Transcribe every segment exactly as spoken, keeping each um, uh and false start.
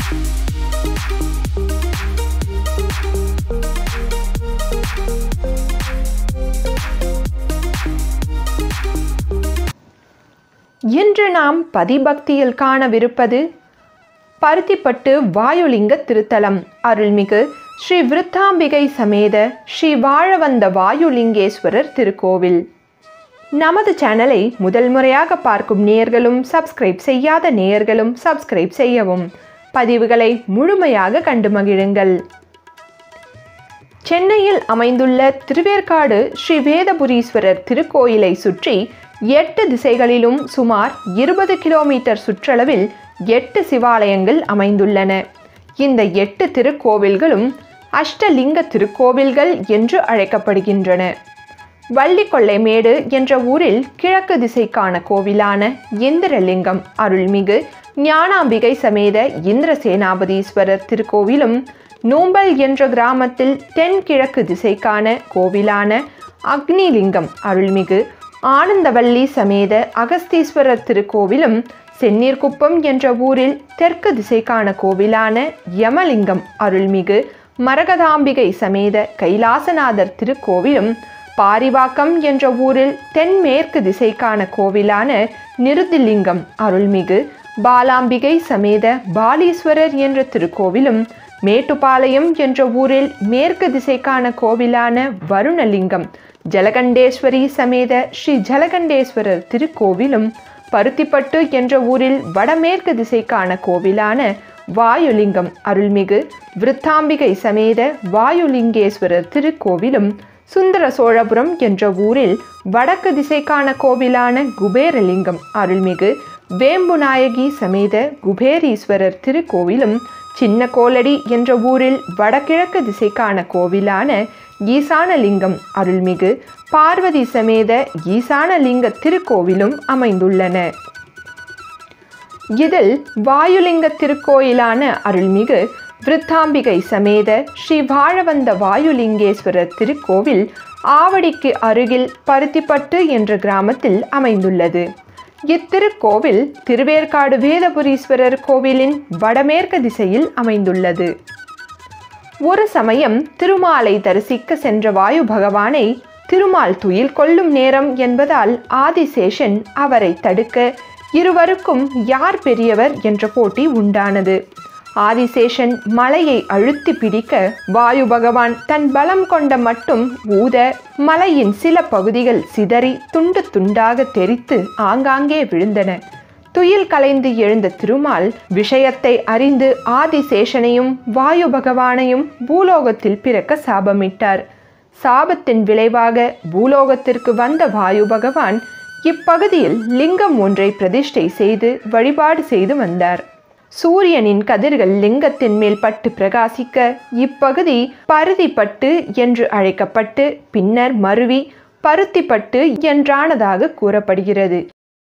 இன்று நாம் பதிபக்தியில் காணவிருப்பது பருத்திப்பட்டு வாயுலிங்க திருத்தலம் அருள்மிகு ஸ்ரீ விருத்தாம்பிகை சமேத ஸ்ரீ வாழவந்த வாயுலிங்கேஸ்வரர் திருக்கோவில். நமது சேனலை முதல் முறையாக பார்க்கும் நேயர்களும் சப்ஸ்கிரைப் செய்யாத நேயர்களும் சப்ஸ்கிரைப் செய்யவும், பதிவுகளை முழுமையாக கண்டு மகிழுங்கள். சென்னையில் அமைந்துள்ள திருவேற்காடு ஸ்ரீ வேதபுரீஸ்வரர் திருக்கோயிலை சுற்றி எட்டு திசைகளிலும் சுமார் இருபது கிலோமீட்டர் சுற்றளவில் எட்டு சிவாலயங்கள் அமைந்துள்ளன. இந்த எட்டு திருக்கோவில்களும் அஷ்டலிங்க திருக்கோவில்கள் என்று அழைக்கப்படுகின்றன. வள்ளிக்கொள்ளைமேடு என்ற ஊரில் கிழக்கு திசைக்கான கோவிலான இந்திரலிங்கம் அருள்மிகு ஞானாம்பிகை சமேத இந்திரசேனாபதீஸ்வரர் திருக்கோவிலும், நூம்பல் என்ற கிராமத்தில் தென்கிழக்கு திசைக்கான கோவிலான அக்னிலிங்கம் அருள்மிகு ஆனந்தவல்லி சமேத அகஸ்தீஸ்வரர் திருக்கோவிலும், செந்நீர்குப்பம் என்ற ஊரில் தெற்கு திசைக்கான கோவிலான யமலிங்கம் அருள்மிகு மரகதாம்பிகை சமேத கைலாசநாதர் திருக்கோவிலும், பாரிவாக்கம் என்ற ஊரில் தென்மேற்கு திசைக்கான கோவிலான நிருதிலிங்கம் அருள்மிகு பாலாம்பிகை சமேத பாலீஸ்வரர் என்ற திருக்கோவிலும், மேட்டுப்பாளையம் என்ற ஊரில் மேற்கு திசைக்கான கோவிலான வருணலிங்கம் ஜலகண்டேஸ்வரி சமேத ஸ்ரீ ஜலகண்டேஸ்வரர் திருக்கோவிலும், பருத்திப்பட்டு என்ற ஊரில் வடமேற்கு திசைக்கான கோவிலான வாயுலிங்கம் அருள்மிகு விருத்தாம்பிகை சமேத வாயுலிங்கேஸ்வரர் திருக்கோவிலும், சுந்தர சோழபுரம் என்ற ஊரில் வடக்கு திசைக்கான கோவிலான குபேரலிங்கம் அருள்மிகு வேம்புநாயகி சமேத குபேரீஸ்வரர் திருக்கோவிலும், சின்ன கோலடி என்ற ஊரில் வடகிழக்கு திசைக்கான கோவிலான ஈசானலிங்கம் அருள்மிகு பார்வதி சமேத ஈசானலிங்க திருக்கோவிலும் அமைந்துள்ளன. இதில் வாயுலிங்க திருக்கோயிலான அருள்மிகு விருத்தாம்பிகை சமேத ஸ்ரீ வாழவந்த வாயுலிங்கேஸ்வரர் திருக்கோவில் ஆவடிக்கு அருகில் பருத்திப்பட்டு என்ற கிராமத்தில் அமைந்துள்ளது. இத்திருக்கோவில் திருவேற்காடு வேதபுரீஸ்வரர் கோவிலின் வடமேற்கு திசையில் அமைந்துள்ளது. ஒரு சமயம் திருமாலை தரிசிக்க சென்ற வாயு பகவானை திருமால் துயில் கொள்ளும் நேரம் என்பதால் ஆதிசேஷன் அவரை தடுக்க இருவருக்கும் யார் பெரியவர் என்ற போட்டி உண்டானது. ஆதிசேஷன் மலையை அழுத்தி பிடிக்க வாயு பகவான் தன் பலம் கொண்ட மட்டும் ஊத மலையின் சில பகுதிகள் சிதறி துண்டு துண்டாக தெரித்து ஆங்காங்கே விழுந்தன. துயில் கலைந்து எழுந்த திருமால் விஷயத்தை அறிந்து ஆதிசேஷனையும் வாயு பகவானையும் பூலோகத்தில் பிறக்க சாபமிட்டார். சாபத்தின் விளைவாக பூலோகத்திற்கு வந்த வாயு பகவான் இப்பகுதியில் லிங்கம் ஒன்றை பிரதிஷ்டை செய்து வழிபாடு செய்து வந்தார். சூரியனின் கதிர்கள் லிங்கத்தின் மேல் பட்டு பிரகாசிக்க இப்பகுதி பருத்திப்பட்டு என்று அழைக்கப்பட்டு பின்னர் மருவி பருத்திப்பட்டு என்றானதாக கூறப்படுகிறது.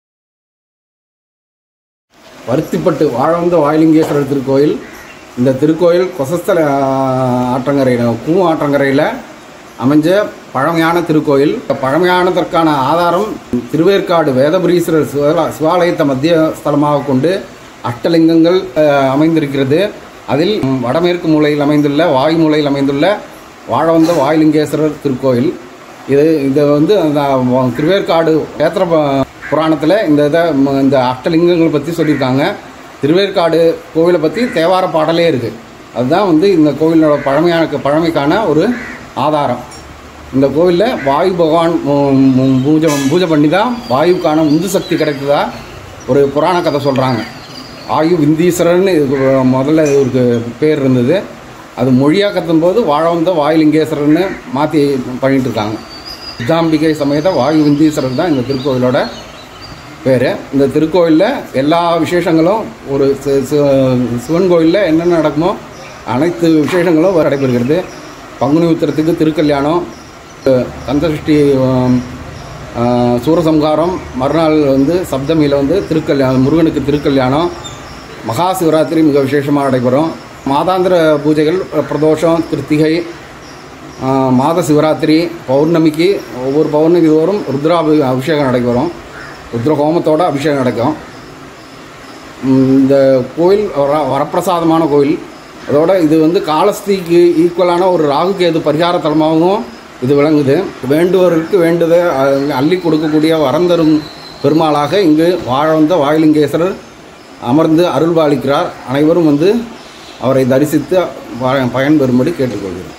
பருத்திப்பட்டு வாழவந்த வாயுலிங்கேஸ்வரர் திருக்கோயில். இந்த திருக்கோயில் கொசஸ்தல ஆற்றங்கரையில் கூ ஆற்றங்கரையில் அமைஞ்ச பழமையான திருக்கோயில். பழமையானதற்கான ஆதாரம் திருவேற்காடு வேதபுரீஸ்வரர் சிவா சிவாலயத்தை மத்திய ஸ்தலமாக கொண்டு அஷ்டலிங்கங்கள் அமைந்திருக்கிறது. அதில் வடமேற்கு மூலையில் அமைந்துள்ள வாயு மூலையில் அமைந்துள்ள வாழவந்த வாயுலிங்கேஸ்வரர் திருக்கோயில். இது இதை வந்து அந்த திருவேற்காடு கேத்திர புராணத்தில் இந்த இதை இந்த அஷ்டலிங்கங்களை பற்றி சொல்லியிருக்காங்க. திருவேற்காடு கோவிலை பற்றி தேவார பாடலே இருக்குது. அதுதான் வந்து இந்த கோவிலோட பழமையான பழமைக்கான ஒரு ஆதாரம். இந்த கோவிலில் வாயு பகவான் பூஜை பூஜை பண்ணி தான் வாயுக்கான உந்து சக்தி கிடைத்ததா ஒரு புராண கதை சொல்கிறாங்க. ஆயு விந்தீஸ்வரர்னு இதுக்கு முதல்ல ஒரு பேர் இருந்தது. அது மொழியாக்கத்தும் போது வாழவந்த வாயுலிங்கேஸ்வரர்னு மாற்றி பண்ணிகிட்டு இருக்காங்க. விருத்தாம்பிகை சமேத வாயு விந்தீஸ்வரர் தான் இந்த திருக்கோவிலோட பேர். இந்த திருக்கோயிலில் எல்லா விசேஷங்களும் ஒரு சிவன் கோயிலில் என்னென்ன நடக்குமோ அனைத்து விசேஷங்களும் நடைபெறுகிறது. பங்குனி உத்திரத்துக்கு திருக்கல்யாணம், கந்தசஷ்டி சூரசம்ஹாரம், மறுநாள் வந்து சப்தமியில் வந்து திருக்கல்யாணம், முருகனுக்கு திருக்கல்யாணம், மகா சிவராத்திரி மிக விசேஷமாக நடைபெறும். மாதாந்திர பூஜைகள் பிரதோஷம், கிருத்திகை, மாத சிவராத்திரி, பௌர்ணமிக்கு ஒவ்வொரு பௌர்ணமி தோறும் ருத்ராபி அபிஷேகம் நடைபெறும். ருத்ர ஹோமத்தோட அபிஷேகம் நடக்கும். இந்த கோயில் வர வரப்பிரசாதமான கோயில். அதோட இது வந்து காலஸ்திக்கு ஈக்குவலான ஒரு ராகுகேது பரிகார தலமாகவும் இது விளங்குது. வேண்டுவருக்கு வேண்டுதை அள்ளி கொடுக்கக்கூடிய வரந்தரும் பெருமாளாக இங்கு வாழ வந்த வாயுலிங்கேஸ்வரர் அமர்ந்து அருள்பாலிக்கிறார். அனைவரும் வந்து அவரை தரிசித்து பயன்பெறும்படி கேட்டுக்கொள்கிறோம்.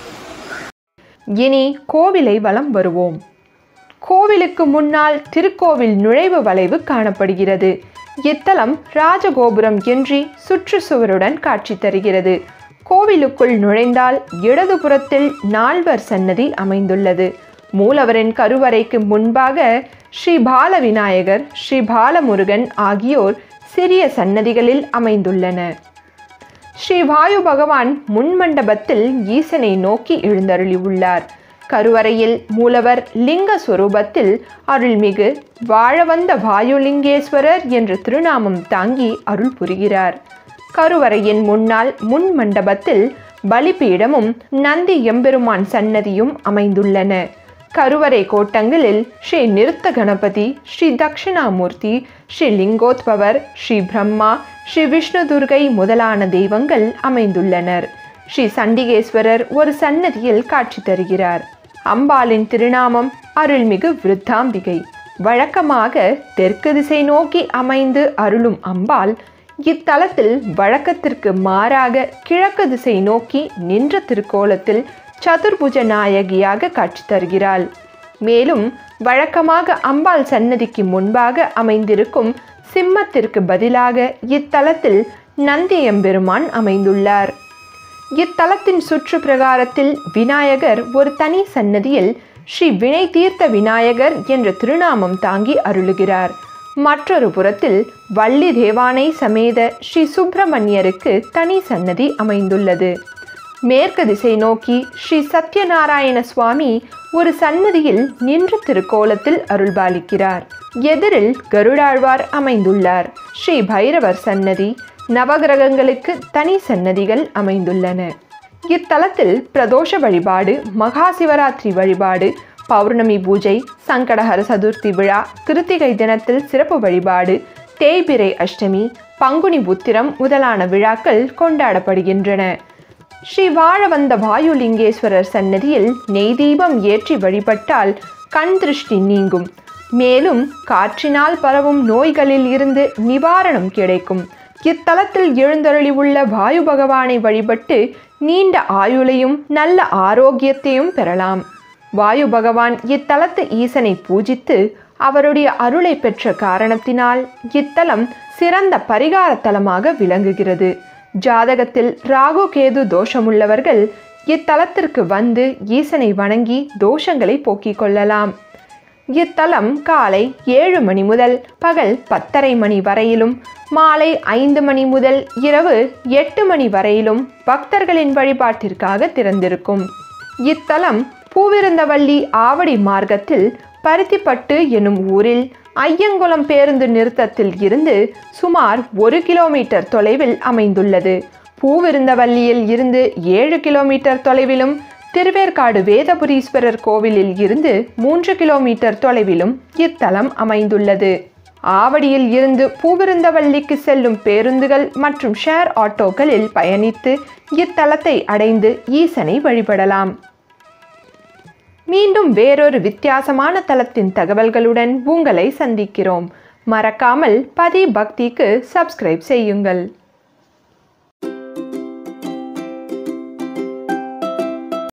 இனி கோவிலை வலம் வருவோம். கோவிலுக்கு முன்னால் திருக்கோவில் நுழைவு வளைவு காணப்படுகிறது. இத்தலம் ராஜகோபுரம் இன்றி சுற்றுச்சுவருடன் காட்சி தருகிறது. கோவிலுக்குள் நுழைந்தால் இடதுபுறத்தில் நால்வர் சன்னதி அமைந்துள்ளது. மூலவரின் கருவறைக்கு முன்பாக ஸ்ரீ பால விநாயகர், ஸ்ரீ பாலமுருகன் ஆகியோர் சிறிய சன்னதிகளில் அமைந்துள்ளன. ஸ்ரீ வாயு பகவான் முன்மண்டபத்தில் ஈசனை நோக்கி எழுந்தருளி உள்ளார். கருவறையில் மூலவர் லிங்க ஸ்வரூபத்தில் அருள்மிகு வாழவந்த வாயுலிங்கேஸ்வரர் என்ற திருநாமம் தாங்கி அருள் புரிகிறார். கருவறையின் முன்னால் முன் மண்டபத்தில் பலிபீடமும் நந்தி எம்பெருமான் சன்னதியும் அமைந்துள்ளன. கருவறை கோட்டங்களில் ஸ்ரீ நிருத்த கணபதி, ஸ்ரீ தட்சிணாமூர்த்தி, ஸ்ரீ லிங்கோத்பவர், ஸ்ரீ பிரம்மா, ஸ்ரீ விஷ்ணு துர்கை முதலான தெய்வங்கள் அமைந்துள்ளனர். ஸ்ரீ சண்டிகேஸ்வரர் ஒரு சன்னதியில் காட்சி தருகிறார். அம்பாளின் திருநாமம் அருள்மிகு விருத்தாம்பிகை. வழக்கமாக தெற்கு திசை நோக்கி அமைந்து அருளும் அம்பாள் இத்தலத்தில் வழக்கத்திற்கு மாறாக கிழக்கு திசை நோக்கி நின்ற திருக்கோலத்தில் சதுர்புஜ நாயகியாக காட்சி தருகிறாள். மேலும் வழக்கமாக அம்பாள் சன்னதிக்கு முன்பாக அமைந்திருக்கும் சிம்மத்திற்கு பதிலாக இத்தலத்தில் நந்தியம்பெருமான் அமைந்துள்ளார். இத்தலத்தின் சுற்று பிரகாரத்தில் விநாயகர் ஒரு தனி சன்னதியில் ஸ்ரீ வினை தீர்த்த விநாயகர் என்ற திருநாமம் தாங்கி அருளுகிறார். மற்றொரு புறத்தில் வள்ளி தேவானை சமேத ஸ்ரீ சுப்பிரமணியருக்கு தனி சன்னதி அமைந்துள்ளது. மேற்கு திசை நோக்கி ஸ்ரீ சத்யநாராயண சுவாமி ஒரு சன்னதியில் நின்ற திருக்கோலத்தில் அருள்பாலிக்கிறார். எதிரில் கருடாழ்வார் அமைந்துள்ளார். ஸ்ரீ பைரவர் சன்னதி, நவகிரகங்களுக்கு தனி சன்னதிகள் அமைந்துள்ளன. இத்தலத்தில் பிரதோஷ வழிபாடு, மகா சிவராத்திரி வழிபாடு, பௌர்ணமி பூஜை, சங்கடஹர சதுர்த்தி விழா, கிருத்திகை தினத்தில் சிறப்பு வழிபாடு, தேய்பிறை அஷ்டமி, பங்குனி புத்திரம் முதலான விழாக்கள் கொண்டாடப்படுகின்றன. ஸ்ரீ வாழவந்த வாயுலிங்கேஸ்வரர் சன்னதியில் நெய் தீபம் ஏற்றி வழிபட்டால் கண் திருஷ்டி நீங்கும். மேலும் காற்றினால் பரவும் நோய்களில் இருந்து நிவாரணம் கிடைக்கும். இத்தலத்தில் எழுந்தருளி உள்ள வாயு பகவானை வழிபட்டு நீண்ட ஆயுளையும் நல்ல ஆரோக்கியத்தையும் பெறலாம். வாயு பகவான் இத்தலத்து ஈசனை பூஜித்து அவருடைய அருளை பெற்ற காரணத்தினால் இத்தலம் சிறந்த பரிகார தலமாக விளங்குகிறது. ஜாதகத்தில் ராகு கேது தோஷமுள்ளவர்கள் இத்தலத்திற்கு வந்து ஈசனை வணங்கி தோஷங்களை போக்கிக் கொள்ளலாம். இத்தலம் காலை ஏழு மணி முதல் பகல் பத்தரை மணி வரையிலும், மாலை ஐந்து மணி முதல் இரவு எட்டு மணி வரையிலும் பக்தர்களின் வழிபாட்டிற்காக திறந்திருக்கும். இத்தலம் பூவிருந்தவல்லி ஆவடி மார்க்கத்தில் பருத்திப்பட்டு எனும் ஊரில் ஐயங்குளம் பேருந்து நிறுத்தத்தில் இருந்து சுமார் ஒரு கிலோமீட்டர் தொலைவில் அமைந்துள்ளது. பூவிருந்தவல்லியில் இருந்து ஏழு கிலோமீட்டர் தொலைவிலும், திருவேற்காடு வேதபுரீஸ்வரர் கோவிலில் இருந்து மூன்று கிலோமீட்டர் தொலைவிலும் இத்தலம் அமைந்துள்ளது. ஆவடியில் இருந்து பூவிருந்தவல்லிக்கு செல்லும் பேருந்துகள் மற்றும் ஷேர் ஆட்டோக்களில் பயணித்து இத்தலத்தை அடைந்து ஈசனை வழிபடலாம். மீண்டும் வேறொரு வித்தியாசமான தலத்தின் தகவல்களுடன் உங்களை சந்திக்கிறோம். மறக்காமல் பதி பக்திக்கு சப்ஸ்கிரைப் செய்யுங்கள்.